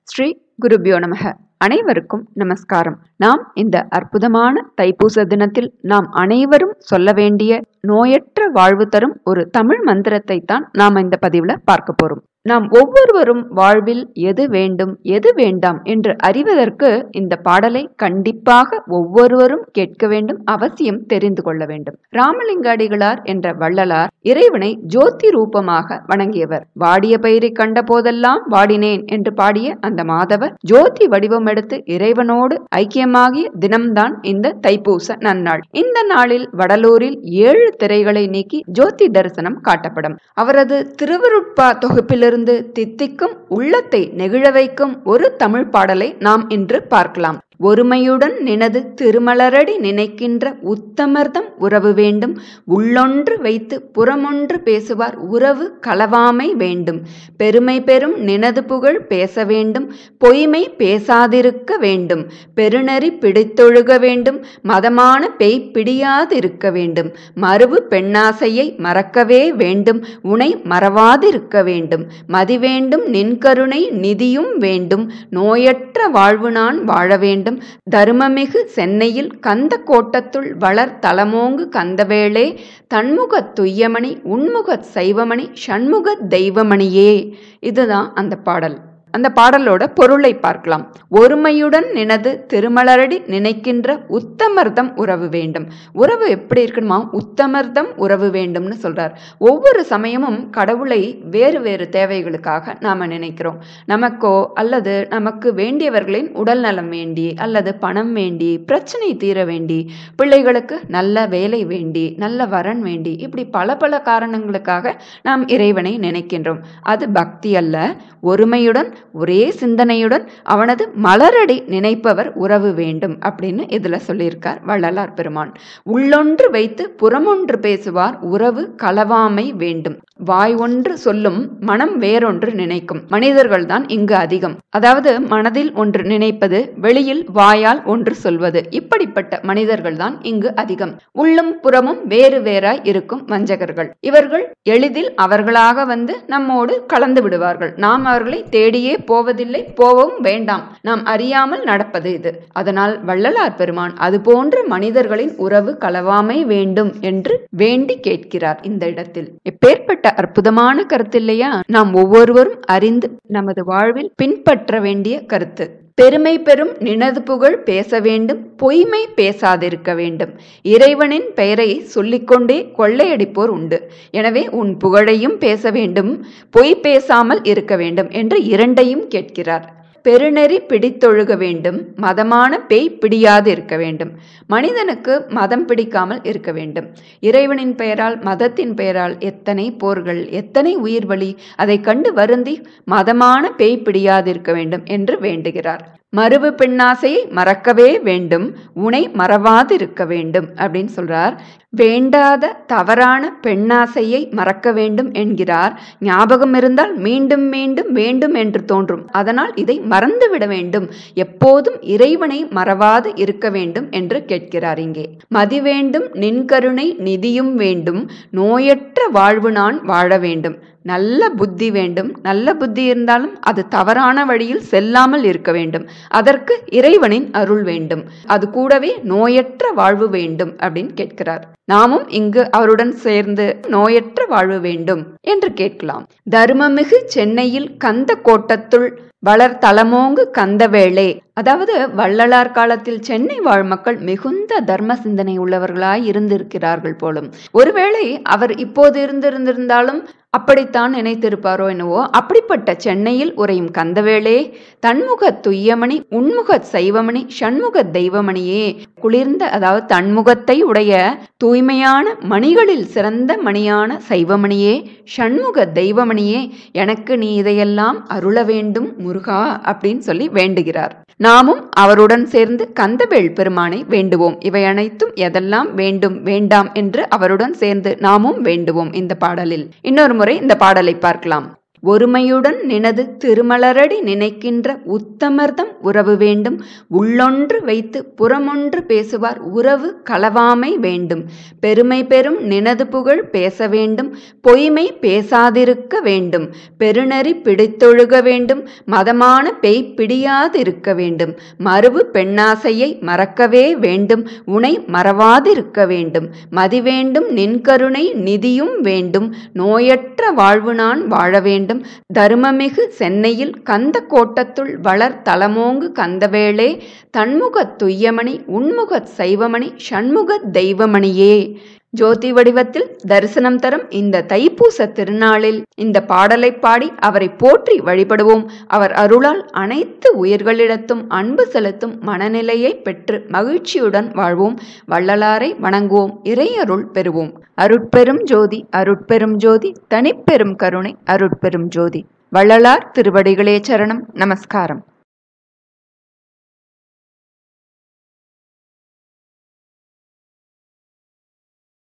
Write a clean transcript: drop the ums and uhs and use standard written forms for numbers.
ஸ்ரீ குருபியோ நமக. அனைவருக்கும் நமஸ்காரம். நாம் இந்த அற்புதமான தைப்பூச தினத்தில் நாம் அனைவரும் சொல்ல வேண்டிய நோயற்ற வாழ்வு தரும் ஒரு தமிழ் மந்திரத்தை தான் நாம் இந்த பதிவுல பார்க்க போறோம். நாம் ஒவ்வொருவரும் வாழ்வில் எது வேண்டும் எது வேண்டாம் என்று அறிவதற்கு இந்த பாடலை கண்டிப்பாக ஒவ்வொருவரும் கேட்க வேண்டும், அவசியம் தெரிந்து கொள்ள வேண்டும். ராமலிங்க அடிகளார் என்ற வள்ளலார் இறைவனை ஜோதி ரூபமாக வணங்கியவர். வாடிய பயிரை கண்ட போதெல்லாம் வாடினேன் என்று பாடிய அந்த மாதவர் ஜோதி வடிவம் எடுத்து இறைவனோடு ஐக்கியமாகிய தினம்தான் இந்த தைப்பூச நன்னாள். இந்த நாளில் வடலூரில் 7 திரைகளை நீக்கி ஜோதி தரிசனம் காட்டப்படும். அவரது திருவருட்பா தொகுப்பிலிருந்து தித்திக்கும் உள்ளத்தை நெகிழ வைக்கும் ஒரு தமிழ் பாடலை நாம் இன்று பார்க்கலாம். ஒருமையுடன் நினது திருமலரடி நினைக்கின்ற உத்தமர்தம் உறவு வேண்டும். உள்ளொன்று வைத்து புறமொன்று பேசுவார் உறவு களவாமை வேண்டும். பெருமை பெரும் நினது புகழ் பேச வேண்டும். பொய்மை பேசாதிருக்க வேண்டும். பெருநெறி பிடித்தொழுக வேண்டும். மதமான பேய் பிடியாதிருக்க வேண்டும். மறுவு பெண்ணாசையை மறக்கவே வேண்டும். உனை மறவாதிருக்க வேண்டும். மதி வேண்டும் நின்கருணை நிதியும் வேண்டும். நோயற்ற வாழ்வு நான் வாழ வேண்டும். தருமமிகு சென்னையில் கந்த கோட்டத்துள் வளர் தலமோங்கு கந்தவேளே. தன்முக துய்யமணி உன்முக சைவமணி ஷண்முக தெய்வமணியே. இதுதான் அந்த பாடல். அந்த பாடலோட பொருளை பார்க்கலாம். ஒருமையுடன் நினது திருமலரடி நினைக்கின்ற உத்தமர்தம் உறவு வேண்டும். உறவு எப்படி இருக்கணுமா? உத்தமர்தம் உறவு வேண்டும்னு சொல்றார். ஒவ்வொரு சமயமும் கடவுளை வேறு வேறு தேவைகளுக்காக நாம நினைக்கிறோம். நமக்கோ அல்லது நமக்கு வேண்டியவர்களின் உடல் நலம் வேண்டி அல்லது பணம் வேண்டி, பிரச்சனை தீர வேண்டி, பிள்ளைகளுக்கு நல்ல வேலை வேண்டி, நல்ல வரன் வேண்டி, இப்படி பல பல காரணங்களுக்காக நாம் இறைவனை நினைக்கின்றோம். அது பக்தி அல்ல. ஒருமையுடன் ஒரே சிந்தனையுடன் அவனது மலரடி நினைப்பவர் உறவு வேண்டும் அப்படின்னு இதுல சொல்லியிருக்கார் வள்ளலார் பெருமான். உள்ளொன்று வைத்து புறமொன்று பேசுவார் உறவு களவாமை வேண்டும். வாய் ஒன்று சொல்லும் மனம் வேறொன்று நினைக்கும் மனிதர்கள் தான் இங்கு அதிகம். அதாவது மனதில் ஒன்று நினைப்பது, வெளியில் வாயால் ஒன்று சொல்வது, இப்படிப்பட்ட மனிதர்கள் தான் இங்கு அதிகம். உள்ளும் புறமும் வேறு வேறாய் இருக்கும் வஞ்சகர்கள். இவர்கள் எளிதில் அவர்களாக வந்து நம்மோடு கலந்து விடுவார்கள். நாம் அவர்களை தேடியே போவதில்லை, போகவும் வேண்டாம். நாம் அறியாமல் நடப்பது இது. அதனால் வள்ளலார் பெருமான் அது போன்ற மனிதர்களின் உறவு களவாமை வேண்டும் என்று வேண்டி கேட்கிறார் இந்த இடத்தில். எப்பேற்பட்ட அற்புதமான கருத்து இல்லையா? நாம் ஒவ்வொருவரும் அறிந்து நமது வாழ்வில் பின்பற்ற வேண்டிய கருத்து. பெருமை பெரும் நினது புகழ் பேச வேண்டும். பொய்மை பேசாதிருக்க வேண்டும். இறைவனின் பெயரை சொல்லிக்கொண்டே கொள்ளையடிப்போர் உண்டு. எனவே உன் புகழையும் பேச வேண்டும், பொய் பேசாமல் இருக்க வேண்டும் என்று இரண்டையும் கேட்கிறார். பெருநெறி பிடித்தொழுக வேண்டும். மதமான பேய் பிடியாது இருக்க வேண்டும். மனிதனுக்கு மதம் பிடிக்காமல் இருக்க வேண்டும். இறைவனின் பெயரால், மதத்தின் பெயரால் எத்தனை போர்கள், எத்தனை உயிர் வலி, அதை கண்டு வருந்தி மதமான பேய் பிடியாது இருக்க வேண்டும் என்று வேண்டுகிறார். மறுவு பெண்ணாசையை மறக்கவே வேண்டும். உனை மறவாதிருக்க வேண்டும் அப்படின்னு சொல்றார். வேண்டாத தவறான பெண்ணாசையை மறக்க வேண்டும் என்கிறார். ஞாபகம் இருந்தால் மீண்டும் மீண்டும் வேண்டும் என்று தோன்றும். அதனால் இதை மறந்துவிட வேண்டும். எப்போதும் இறைவனை மறவாது இருக்க வேண்டும் என்று கேட்கிறார் இங்கே. மதி வேண்டும் நின்கருணை நிதியும் வேண்டும். நோயற்ற வாழ்வு நான் வாழ வேண்டும். நல்ல புத்தி வேண்டும். நல்ல புத்தி இருந்தாலும் அது தவறான வழியில் செல்லாமல் இருக்க வேண்டும். அதற்கு இறைவனின் அருள் வேண்டும். அது கூடவே நோயற்ற வாழ்வு வேண்டும் அப்படின்னு கேட்கிறார். நாமும் இங்கு அவருடன் சேர்ந்து நோயற்ற வாழ்வு வேண்டும் என்று கேட்கலாம். தர்மமிகு சென்னையில் கந்த கோட்டத்துள் வளர் தலமோங்கு கந்தவேளே. அதாவது வள்ளலார் காலத்தில் சென்னை வாழ் மக்கள் மிகுந்த தர்ம சிந்தனை உள்ளவர்களாய் இருந்திருக்கிறார்கள் போலும். ஒருவேளை அவர் இப்போது இருந்திருந்தாலும் அப்படித்தான் நினைத்திருப்பாரோ என்னவோ. அப்படிப்பட்ட சென்னையில் உரையும் கந்தவேளே, தன்முக துய்யமணி உன்முக சைவமணி ஷண்முக தெய்வமணியே. குளிர்ந்த, அதாவது தன்முகத்தை உடைய தூய்மையான மணிகளில் சிறந்த மணியான சைவமணியே, ஷண்முக தெய்வமணியே, எனக்கு நீ இதையெல்லாம் அருள வேண்டும் முருகா அப்படின்னு சொல்லி வேண்டுகிறார். நாமும் அவருடன் சேர்ந்து கந்தவேள் பெருமானை வேண்டுவோம். இவை அனைத்தும் எதெல்லாம் வேண்டும் வேண்டாம் என்று அவருடன் சேர்ந்து நாமும் வேண்டுவோம் இந்த பாடலில். இன்னொரு முறை இந்த பாடலை பார்க்கலாம். ஒருமையுடன் நினது திருமலரடி நினைக்கின்ற உத்தமர்தம் உறவு வேண்டும். உள்ளொன்று வைத்து புறமொன்று பேசுவார் உறவு களவாமை வேண்டும். பெருமை பெறும் நினது புகழ் பேச வேண்டும். பொய்மை பேசாதிருக்க வேண்டும். பெருநெறி பிடித்தொழுக வேண்டும். மதமான பேய் பிடியாதிருக்க வேண்டும். மறுவு பெண்ணாசையை மறக்கவே வேண்டும். உனை மறவாதிருக்க வேண்டும். மதிவேண்டும் நின்கருணை நிதியும் வேண்டும். நோயற்ற வாழ்வு நான் வாழ வேண்டும். தருமமிகு சென்னையில் கந்த கோட்டத்துள் வளர் தலமோங்கு கந்தவேளே தன்முகத் துய்யமணி உன்முகத் சைவமணி ஷண்முகத் தெய்வமணியே. ஜோதி வடிவத்தில் தரிசனம் தரும் இந்த தைப்பூச திருநாளில் இந்த பாடலை பாடி அவரை போற்றி வழிபடுவோம். அவர் அருளால் அனைத்து உயிர்களிடத்தும் அன்பு செலுத்தும் மனநிலையை பெற்று மகிழ்ச்சியுடன் வாழ்வோம். வள்ளலாரை வணங்குவோம். இறையருள் பெறுவோம். அருட்பெரும் ஜோதி அருட்பெரும் ஜோதி தனிப்பெரும் கருணை அருட்பெரும் ஜோதி. வள்ளலார் திருவடிகளே சரணம். நமஸ்காரம்.